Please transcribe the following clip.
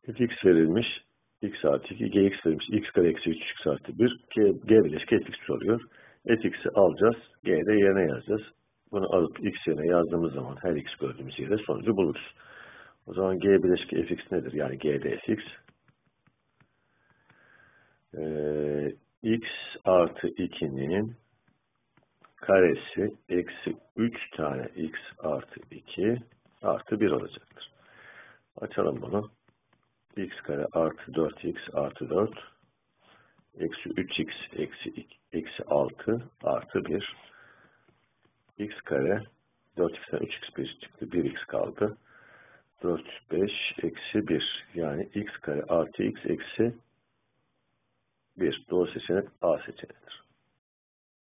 fx verilmiş, x artı 2, gx verilmiş, x kare eksi 3x artı 1, g bileşik fx soruyor. Fx'i alacağız, g'de yerine yazacağız. Bunu alıp x yerine yazdığımız zaman her x gördüğümüz yere sonucu buluruz. O zaman g bileşik fx nedir? Yani g'de fx. X artı 2'nin karesi eksi 3 tane x artı 2 artı 1 olacaktır. Açalım bunu. X kare artı 4x artı 4 eksi 3x eksi 6 artı 1 x kare 4x'ten 3x 1 çıktı. 1x kaldı. 4, 5 eksi 1 yani x kare artı x eksi 1. Doğru seçenek A seçeneğidir.